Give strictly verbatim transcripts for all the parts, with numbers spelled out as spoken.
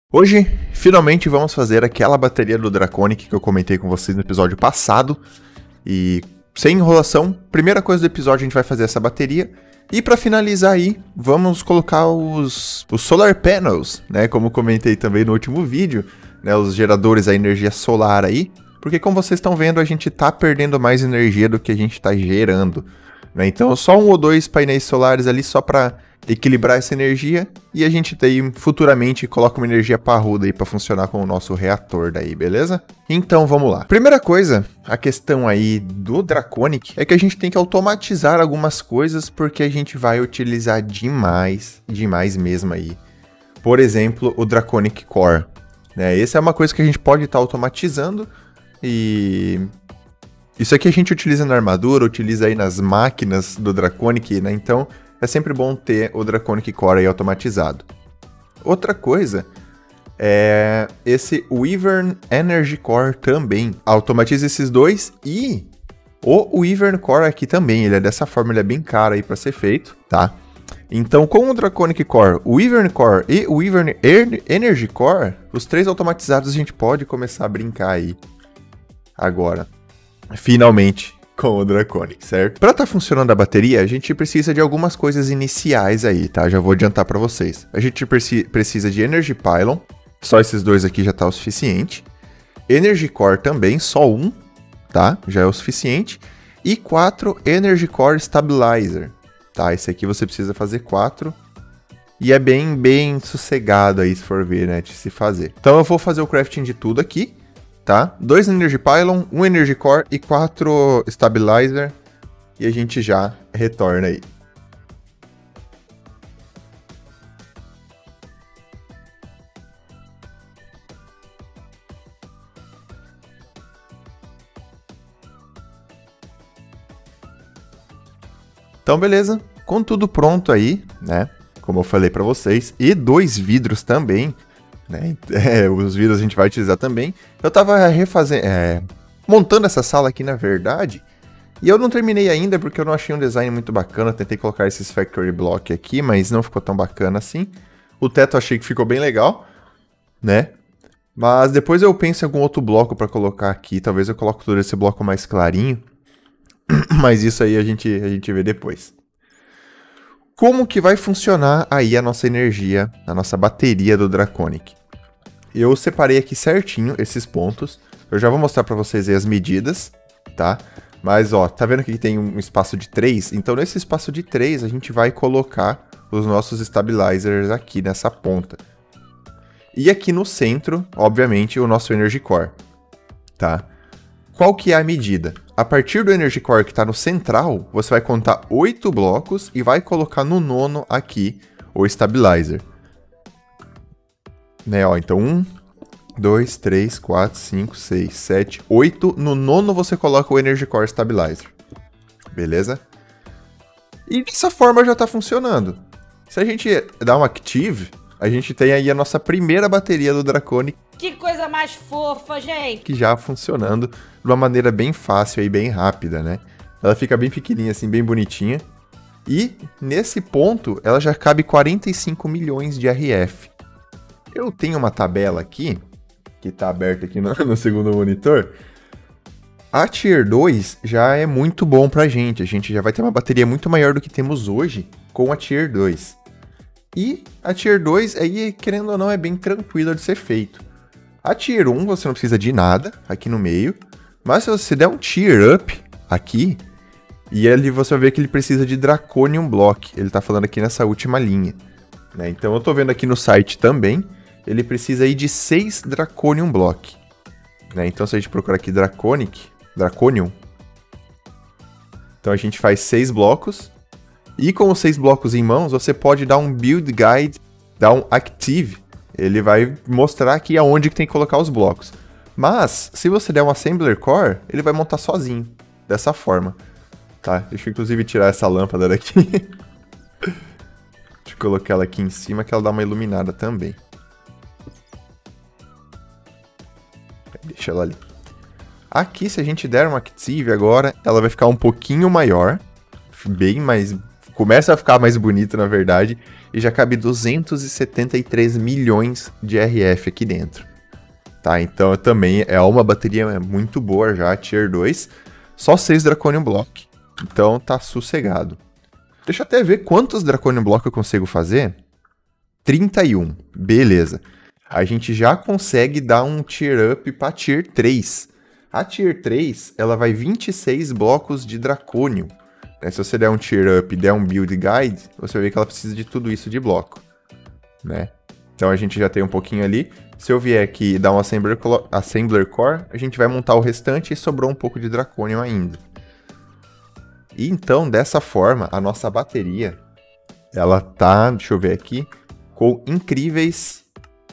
Hoje, finalmente vamos fazer aquela bateria do Draconic que eu comentei com vocês no episódio passado. E sem enrolação, primeira coisa do episódio a gente vai fazer essa bateria. E para finalizar aí, vamos colocar os, os Solar Panels, né? Como comentei também no último vídeo, né? Os geradores da energia solar aí. Porque como vocês estão vendo, a gente tá perdendo mais energia do que a gente tá gerando, né? Então só um ou dois painéis solares ali só para equilibrar essa energia, e a gente daí futuramente coloca uma energia parruda aí para funcionar com o nosso reator daí, beleza? Então vamos lá. Primeira coisa, a questão aí do Draconic é que a gente tem que automatizar algumas coisas porque a gente vai utilizar demais, demais mesmo aí. Por exemplo, o Draconic Core, né? Essa é uma coisa que a gente pode estar tá automatizando e isso aqui a gente utiliza na armadura, utiliza aí nas máquinas do Draconic, né? Então é sempre bom ter o Draconic Core aí automatizado. Outra coisa é esse Wyvern Energy Core também. Automatiza esses dois e o Wyvern Core aqui também. Ele é dessa forma, ele é bem caro aí para ser feito, tá? Então, com o Draconic Core, o Wyvern Core e o Wyvern Energy Core, os três automatizados a gente pode começar a brincar aí agora. Finalmente, com o Draconic, certo? Para estar tá funcionando a bateria, a gente precisa de algumas coisas iniciais aí, tá? Já vou adiantar para vocês. A gente preci precisa de Energy Pylon, só esses dois aqui já tá o suficiente. Energy Core também, só um, tá? Já é o suficiente. E quatro Energy Core Stabilizer, tá? Esse aqui você precisa fazer quatro. E é bem, bem sossegado aí, se for ver, né? De se fazer. Então eu vou fazer o crafting de tudo aqui. Tá? Dois Energy Pylon, um Energy Core e quatro Stabilizer. E a gente já retorna aí. Então, beleza. Com tudo pronto aí, né? Como eu falei pra vocês. E dois vidros também. Né? É, os vidros a gente vai utilizar também. Eu tava refazendo, é, montando essa sala aqui, na verdade, e eu não terminei ainda porque eu não achei um design muito bacana. Tentei colocar esses factory block aqui, mas não ficou tão bacana assim. O teto eu achei que ficou bem legal, né? Mas depois eu penso em algum outro bloco para colocar aqui. Talvez eu coloque todo esse bloco mais clarinho. Mas isso aí a gente, a gente vê depois. Como que vai funcionar aí a nossa energia, a nossa bateria do Draconic? Eu separei aqui certinho esses pontos. Eu já vou mostrar para vocês aí as medidas, tá? Mas, ó, tá vendo que aqui tem um espaço de três? Então, nesse espaço de três, a gente vai colocar os nossos stabilizers aqui nessa ponta. E aqui no centro, obviamente, o nosso Energy Core, tá? Qual que é a medida? A partir do Energy Core que está no central, você vai contar oito blocos e vai colocar no nono aqui o Stabilizer. Né, ó, então um, dois, três, quatro, cinco, seis, sete, oito. No nono você coloca o Energy Core Stabilizer. Beleza? E dessa forma já está funcionando. Se a gente dar um Active, a gente tem aí a nossa primeira bateria do Draconic. Que coisa mais fofa, gente! Que já funcionando de uma maneira bem fácil e bem rápida, né? Ela fica bem pequenininha, assim, bem bonitinha. E nesse ponto, ela já cabe quarenta e cinco milhões de R F. Eu tenho uma tabela aqui, que está aberta aqui no, no segundo monitor. A Tier dois já é muito bom pra gente. A gente já vai ter uma bateria muito maior do que temos hoje com a Tier dois. E a Tier dois, aí, querendo ou não, é bem tranquila de ser feito. A Tier um você não precisa de nada aqui no meio. Mas se você der um Tier Up aqui, e ali você vai ver que ele precisa de Draconium Block. Ele está falando aqui nessa última linha, né? Então eu estou vendo aqui no site também. Ele precisa aí de seis Draconium Block, né? Então se a gente procurar aqui Draconic, Draconium, então a gente faz seis blocos. E com os seis blocos em mãos, você pode dar um Build Guide, dar um Active. Ele vai mostrar aqui aonde que tem que colocar os blocos. Mas, se você der um Assembler Core, ele vai montar sozinho, dessa forma. Tá? Deixa eu inclusive tirar essa lâmpada daqui. Deixa eu colocar ela aqui em cima, que ela dá uma iluminada também. Deixa ela ali. Aqui, se a gente der um Active agora, ela vai ficar um pouquinho maior. Bem mais... começa a ficar mais bonito, na verdade, e já cabe duzentos e setenta e três milhões de R F aqui dentro. Tá, então também é uma bateria muito boa já, Tier dois, só seis Draconium Block, então tá sossegado. Deixa eu até ver quantos Draconium Block eu consigo fazer. trinta e um, beleza. A gente já consegue dar um Tier Up pra Tier três. A Tier três, ela vai vinte e seis blocos de Draconium. Se você der um Tier Up e der um Build Guide, você vai ver que ela precisa de tudo isso de bloco, né? Então a gente já tem um pouquinho ali. Se eu vier aqui e dar um Assembler, Assembler Core, a gente vai montar o restante e sobrou um pouco de Draconium ainda. E então, dessa forma, a nossa bateria, ela tá, deixa eu ver aqui, com incríveis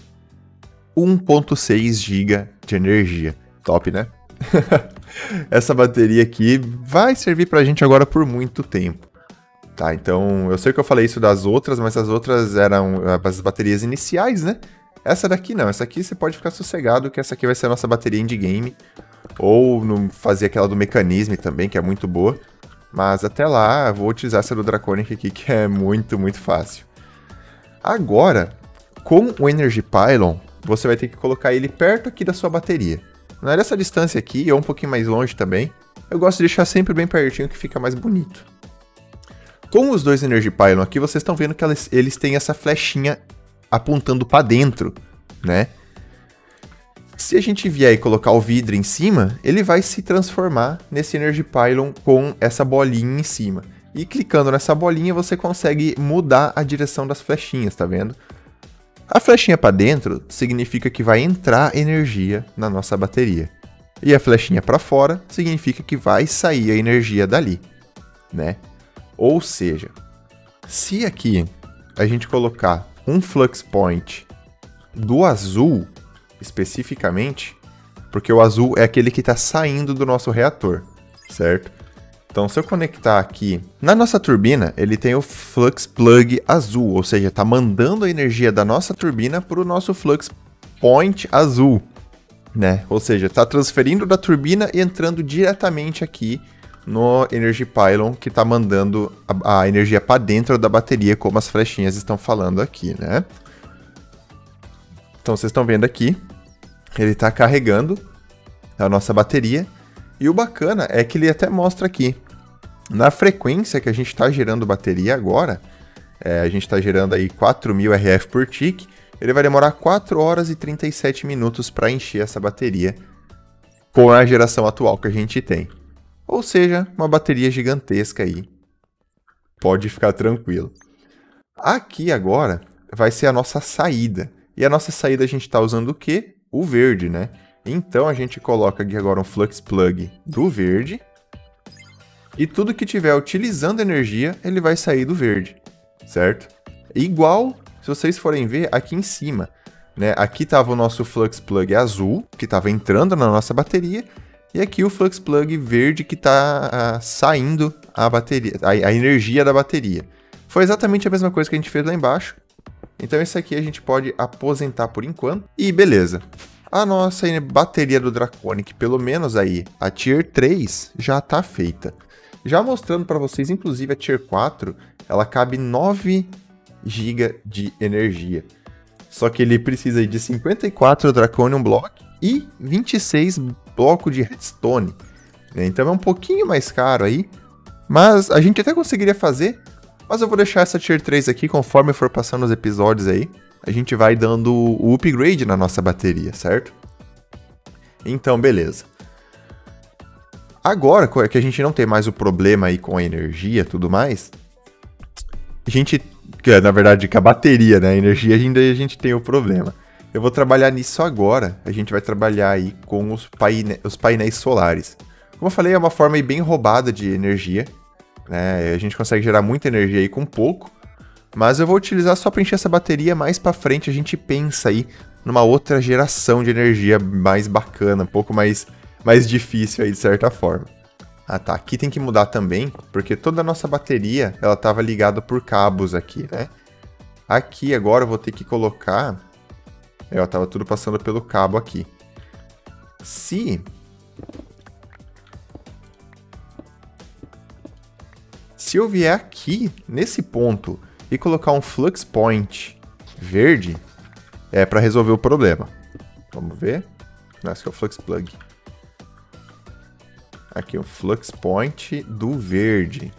um ponto seis gigas de energia. Top, né? Essa bateria aqui vai servir pra gente agora por muito tempo. Tá, então eu sei que eu falei isso das outras, mas as outras eram as baterias iniciais, né? Essa daqui não, essa aqui você pode ficar sossegado que essa aqui vai ser a nossa bateria endgame. Ou no, fazer aquela do Mechanism também, que é muito boa. Mas até lá, eu vou utilizar essa do Draconic aqui, que é muito, muito fácil. Agora, com o Energy Pylon, você vai ter que colocar ele perto aqui da sua bateria. Não é dessa distância aqui, ou um pouquinho mais longe também. Eu gosto de deixar sempre bem pertinho, que fica mais bonito. Com os dois Energy Pylon aqui, vocês estão vendo que eles, eles têm essa flechinha apontando para dentro, né? Se a gente vier e colocar o vidro em cima, ele vai se transformar nesse Energy Pylon com essa bolinha em cima. E clicando nessa bolinha, você consegue mudar a direção das flechinhas, tá vendo? A flechinha para dentro significa que vai entrar energia na nossa bateria. E a flechinha para fora significa que vai sair a energia dali, né? Ou seja, se aqui a gente colocar um Flux Point do azul, especificamente, porque o azul é aquele que está saindo do nosso reator, certo? Então, se eu conectar aqui, na nossa turbina, ele tem o Flux Plug azul, ou seja, está mandando a energia da nossa turbina para o nosso Flux Point azul, né? Ou seja, está transferindo da turbina e entrando diretamente aqui no Energy Pylon, que está mandando a, a energia para dentro da bateria, como as flechinhas estão falando aqui, né? Então, vocês estão vendo aqui, ele está carregando a nossa bateria. E o bacana é que ele até mostra aqui, na frequência que a gente está gerando bateria agora, é, a gente está gerando aí quatro mil R F por tick, ele vai demorar quatro horas e trinta e sete minutos para encher essa bateria com a geração atual que a gente tem. Ou seja, uma bateria gigantesca aí. Pode ficar tranquilo. Aqui agora vai ser a nossa saída. E a nossa saída a gente está usando o quê? O verde, né? Então a gente coloca aqui agora um Flux Plug do verde. E tudo que tiver utilizando energia, ele vai sair do verde, certo? Igual, se vocês forem ver, aqui em cima, né? Aqui estava o nosso Flux Plug azul, que estava entrando na nossa bateria. E aqui o Flux Plug verde que está uh, saindo a, bateria, a, a energia da bateria. Foi exatamente a mesma coisa que a gente fez lá embaixo. Então esse aqui a gente pode aposentar por enquanto. E beleza. A nossa bateria do Draconic, pelo menos aí, a Tier três, já está feita. Já mostrando para vocês, inclusive a Tier quatro, ela cabe nove gigas de energia. Só que ele precisa de cinquenta e quatro Draconium Block e vinte e seis blocos de Redstone. Então é um pouquinho mais caro aí, mas a gente até conseguiria fazer. Mas eu vou deixar essa Tier três aqui, conforme for passando os episódios aí, a gente vai dando o upgrade na nossa bateria, certo? Então, beleza. Agora que a gente não tem mais o problema aí com a energia e tudo mais, a gente, na verdade, com a bateria, né? A energia ainda a gente tem o problema. Eu vou trabalhar nisso agora, a gente vai trabalhar aí com os, paine os painéis solares. Como eu falei, é uma forma aí bem roubada de energia, né? A gente consegue gerar muita energia aí com pouco, mas eu vou utilizar só para encher essa bateria. Mais para frente a gente pensa aí numa outra geração de energia mais bacana, um pouco mais, mais difícil aí de certa forma. Ah tá, aqui tem que mudar também, porque toda a nossa bateria ela estava ligada por cabos aqui, né? Aqui agora eu vou ter que colocar... Eu tava tudo passando pelo cabo aqui. Se... Se eu vier aqui, nesse ponto, e colocar um flux point verde, é para resolver o problema. Vamos ver. Nossa, que é o flux plug. Aqui o flux point do verde.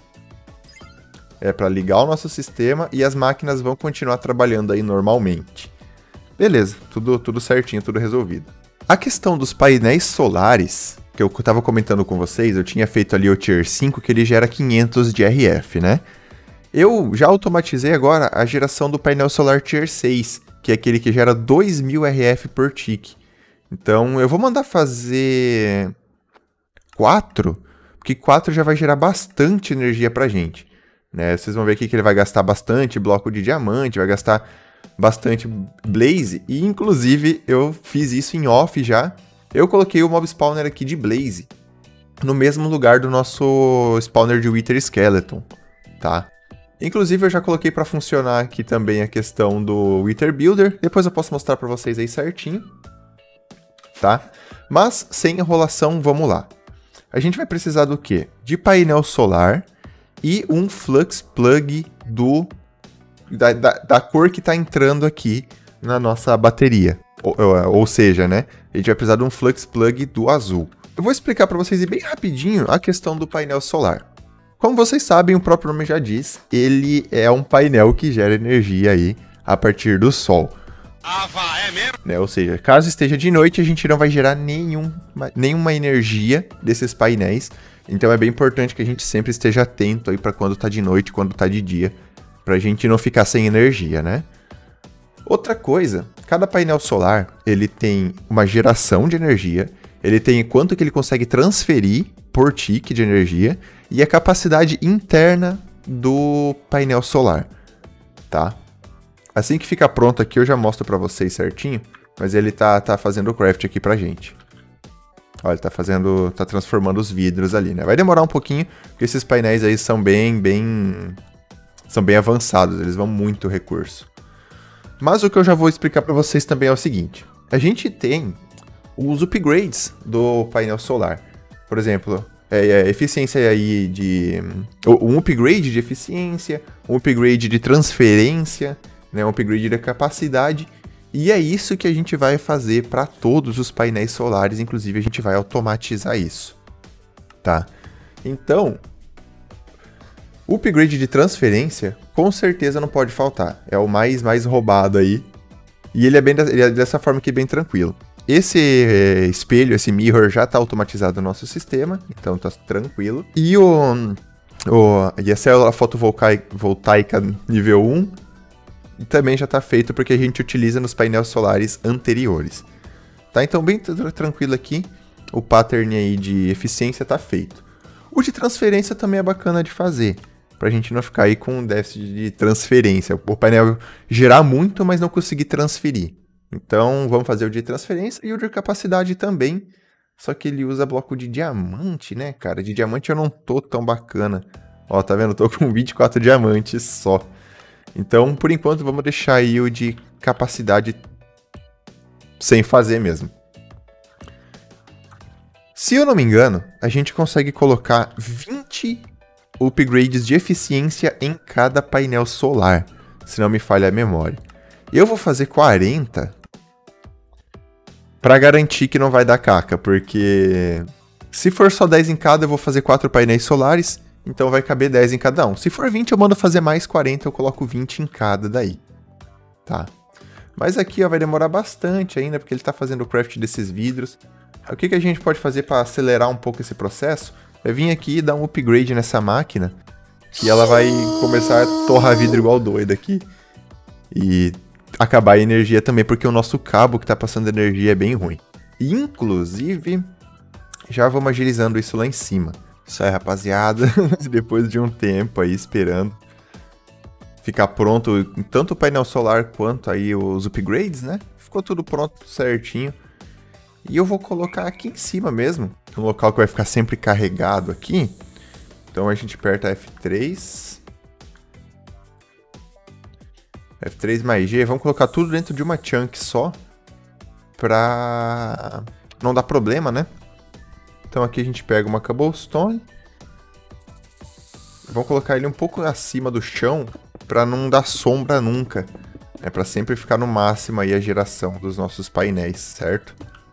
É para ligar o nosso sistema e as máquinas vão continuar trabalhando aí normalmente. Beleza, tudo, tudo certinho, tudo resolvido. A questão dos painéis solares, que eu estava comentando com vocês, eu tinha feito ali o Tier cinco, que ele gera quinhentos de R F, né? Eu já automatizei agora a geração do painel solar Tier seis, que é aquele que gera dois mil R F por tick. Então eu vou mandar fazer quatro, porque quatro já vai gerar bastante energia pra gente, né? Vocês vão ver aqui que ele vai gastar bastante bloco de diamante, vai gastar bastante blaze, e inclusive eu fiz isso em off já. Eu coloquei o mob spawner aqui de blaze no mesmo lugar do nosso spawner de Wither Skeleton, tá? Inclusive eu já coloquei para funcionar aqui também a questão do Wither Builder, depois eu posso mostrar para vocês aí certinho, tá? Mas sem enrolação, vamos lá. A gente vai precisar do quê? De painel solar e um flux plug do Da, da, da cor que está entrando aqui na nossa bateria. Ou, ou, ou seja, né? A gente vai precisar de um flux plug do azul. Eu vou explicar para vocês bem rapidinho a questão do painel solar. Como vocês sabem, o próprio nome já diz, ele é um painel que gera energia aí a partir do sol. Ah, vai, é mesmo? Né? Ou seja, caso esteja de noite, a gente não vai gerar nenhum, nenhuma energia desses painéis. Então é bem importante que a gente sempre esteja atento aí para quando está de noite e quando está de dia, pra gente não ficar sem energia, né? Outra coisa, cada painel solar, ele tem uma geração de energia, ele tem quanto que ele consegue transferir por tick de energia e a capacidade interna do painel solar, tá? Assim que ficar pronto aqui, eu já mostro pra vocês certinho, mas ele tá, tá fazendo o craft aqui pra gente. Olha, ele tá fazendo, tá transformando os vidros ali, né? Vai demorar um pouquinho, porque esses painéis aí são bem, bem... são bem avançados, eles vão muito recurso. Mas o que eu já vou explicar para vocês também é o seguinte. A gente tem os upgrades do painel solar. Por exemplo, é, é, eficiência aí de... um upgrade de eficiência, um upgrade de transferência, né, um upgrade de capacidade. E é isso que a gente vai fazer para todos os painéis solares, inclusive a gente vai automatizar isso. Tá? Então... o upgrade de transferência, com certeza não pode faltar. É o mais, mais roubado aí. E ele é, bem, ele é dessa forma aqui, bem tranquilo. Esse é, espelho, esse mirror, já está automatizado no nosso sistema. Então está tranquilo. E, o, o, e a célula fotovoltaica nível um também já está feito porque a gente utiliza nos painéis solares anteriores. Tá? Então bem tranquilo aqui. O pattern aí de eficiência está feito. O de transferência também é bacana de fazer, pra gente não ficar aí com um déficit de transferência. O painel gerar muito, mas não conseguir transferir. Então, vamos fazer o de transferência e o de capacidade também. Só que ele usa bloco de diamante, né, cara? De diamante eu não tô tão bacana. Ó, tá vendo? Eu tô com vinte e quatro diamantes só. Então, por enquanto, vamos deixar aí o de capacidade sem fazer mesmo. Se eu não me engano, a gente consegue colocar vinte upgrades de eficiência em cada painel solar, se não me falha a memória. Eu vou fazer quarenta para garantir que não vai dar caca, porque se for só dez em cada, eu vou fazer quatro painéis solares, então vai caber dez em cada um. Se for vinte, eu mando fazer mais quarenta, eu coloco vinte em cada daí, tá? Mas aqui ó, vai demorar bastante ainda, porque ele está fazendo o craft desses vidros. O que, que a gente pode fazer para acelerar um pouco esse processo? É vir aqui e dar um upgrade nessa máquina, que ela vai começar a torrar vidro igual doido aqui. E acabar a energia também, porque o nosso cabo que está passando energia é bem ruim. Inclusive, já vamos agilizando isso lá em cima. Isso aí, rapaziada, depois de um tempo aí esperando ficar pronto, tanto o painel solar quanto aí os upgrades, né? Ficou tudo pronto, certinho. E eu vou colocar aqui em cima mesmo, um local que vai ficar sempre carregado aqui. Então a gente aperta F três. F três mais G, vamos colocar tudo dentro de uma chunk só, pra não dar problema, né? Então aqui a gente pega uma cobblestone vamos colocar ele um pouco acima do chão para não dar sombra nunca. É para sempre ficar no máximo aí a geração dos nossos painéis, certo?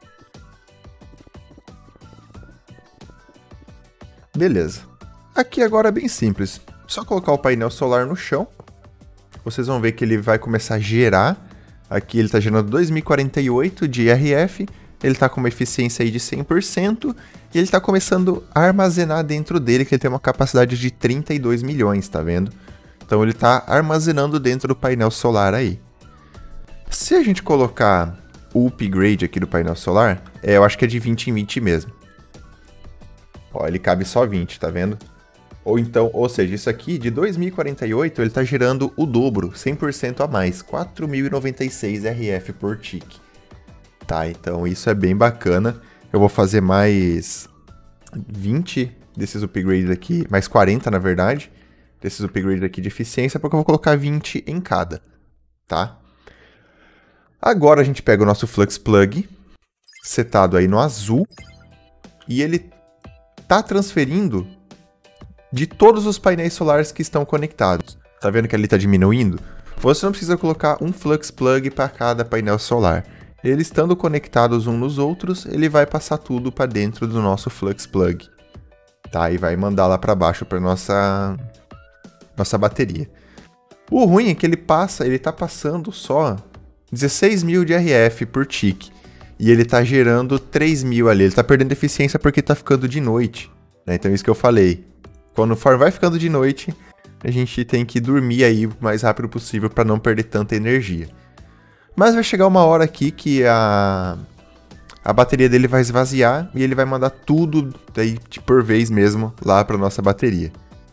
Beleza. Aqui agora é bem simples. Só colocar o painel solar no chão. Vocês vão ver que ele vai começar a gerar. Aqui ele está gerando dois mil e quarenta e oito de I R F. Ele está com uma eficiência aí de cem por cento. E ele está começando a armazenar dentro dele, que ele tem uma capacidade de trinta e dois milhões, tá vendo? Então ele está armazenando dentro do painel solar aí. Se a gente colocar o upgrade aqui do painel solar, é, eu acho que é de vinte em vinte mesmo. Ó, ele cabe só vinte, tá vendo? Ou então, ou seja, isso aqui de dois mil e quarenta e oito, ele está gerando o dobro, cem por cento a mais, quatro mil e noventa e seis R F por tick. Tá, então isso é bem bacana. Eu vou fazer mais vinte desses upgrades aqui, mais quarenta na verdade, desses upgrades aqui de eficiência, porque eu vou colocar vinte em cada, tá? Agora a gente pega o nosso Flux Plug, setado aí no azul, e ele tá transferindo de todos os painéis solares que estão conectados. Tá vendo que ali tá diminuindo? Você não precisa colocar um Flux Plug para cada painel solar. Eles estando conectados uns nos outros, ele vai passar tudo para dentro do nosso Flux Plug. Tá? E vai mandar lá para baixo para nossa nossa bateria. O ruim é que ele passa, ele tá passando só dezesseis mil de R F por tick. E ele tá gerando três mil ali. Ele tá perdendo eficiência porque tá ficando de noite, né? Então isso que eu falei. Quando for vai ficando de noite, a gente tem que dormir aí o mais rápido possível para não perder tanta energia. Mas vai chegar uma hora aqui que a, a bateria dele vai esvaziar e ele vai mandar tudo daí, por vez mesmo lá para nossa bateria.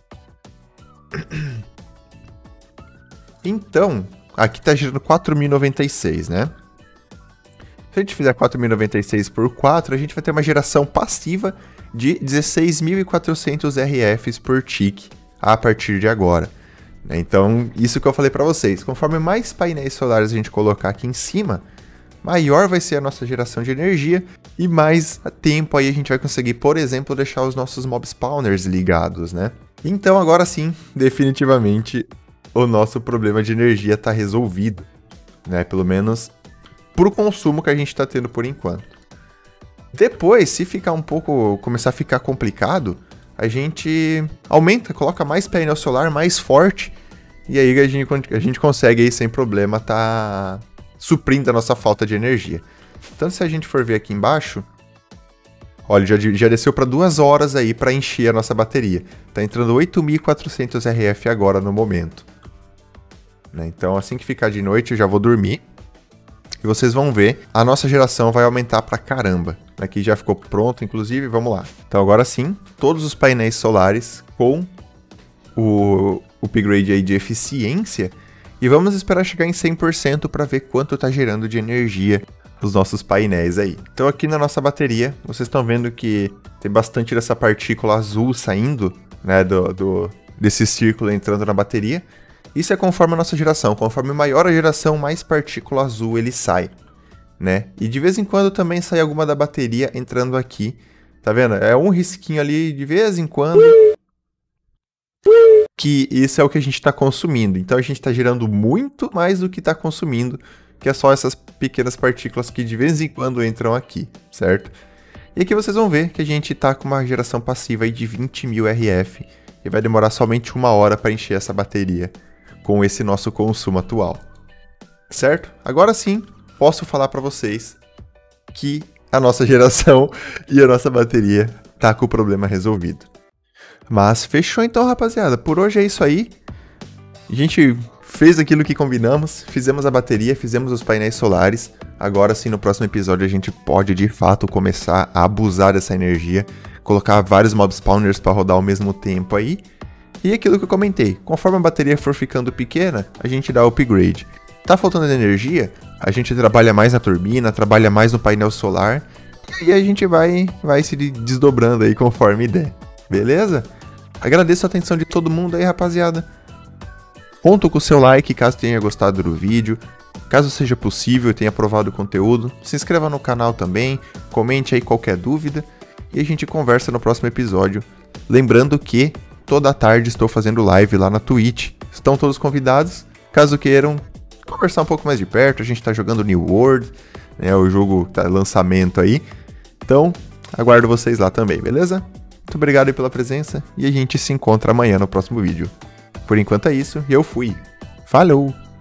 Então, aqui está gerando quatro mil e noventa e seis, né? Se a gente fizer quatro mil e noventa e seis por quatro, a gente vai ter uma geração passiva de dezesseis mil e quatrocentos R Fs por tick a partir de agora. Então, isso que eu falei para vocês, conforme mais painéis solares a gente colocar aqui em cima, maior vai ser a nossa geração de energia e mais tempo aí a gente vai conseguir, por exemplo, deixar os nossos mob spawners ligados, né? Então, agora sim, definitivamente, o nosso problema de energia está resolvido, né? Pelo menos pro consumo que a gente está tendo por enquanto. Depois, se ficar um pouco, começar a ficar complicado, a gente aumenta, coloca mais painel solar, mais forte, e aí a gente, a gente consegue aí sem problema tá suprindo a nossa falta de energia. Então se a gente for ver aqui embaixo, olha, já, já desceu para duas horas aí para encher a nossa bateria. Tá entrando oito mil e quatrocentos R F agora no momento. Né? Então assim que ficar de noite eu já vou dormir. E vocês vão ver, a nossa geração vai aumentar pra caramba. Aqui já ficou pronto, inclusive, vamos lá. Então agora sim, todos os painéis solares com o upgrade aí de eficiência. E vamos esperar chegar em cem por cento para ver quanto está gerando de energia os nossos painéis aí. Então aqui na nossa bateria, vocês estão vendo que tem bastante dessa partícula azul saindo, né, do, do, desse círculo entrando na bateria. Isso é conforme a nossa geração. Conforme maior a geração, mais partícula azul ele sai, né? E de vez em quando também sai alguma da bateria entrando aqui. Tá vendo? É um risquinho ali de vez em quando. Que isso é o que a gente está consumindo. Então a gente está gerando muito mais do que está consumindo. Que é só essas pequenas partículas que de vez em quando entram aqui, certo? E aqui vocês vão ver que a gente está com uma geração passiva aí de vinte mil R F. E vai demorar somente uma hora para encher essa bateria com esse nosso consumo atual, certo? Agora sim, posso falar para vocês que a nossa geração e a nossa bateria tá com o problema resolvido. Mas fechou então, rapaziada. Por hoje é isso aí. A gente fez aquilo que combinamos, fizemos a bateria, fizemos os painéis solares. Agora sim, no próximo episódio a gente pode de fato começar a abusar dessa energia, colocar vários mob spawners para rodar ao mesmo tempo aí. E aquilo que eu comentei, conforme a bateria for ficando pequena, a gente dá upgrade. Tá faltando energia, a gente trabalha mais na turbina, trabalha mais no painel solar, e aí a gente vai, vai se desdobrando aí conforme der, beleza? Agradeço a atenção de todo mundo aí, rapaziada. Conto com o seu like caso tenha gostado do vídeo, caso seja possível e tenha aprovado o conteúdo, se inscreva no canal também, comente aí qualquer dúvida, e a gente conversa no próximo episódio. Lembrando que toda tarde estou fazendo live lá na Twitch. Estão todos convidados, caso queiram conversar um pouco mais de perto. A gente tá jogando New World, né, o jogo tá lançamento aí. Então, aguardo vocês lá também, beleza? Muito obrigado aí pela presença e a gente se encontra amanhã no próximo vídeo. Por enquanto é isso e eu fui. Falou!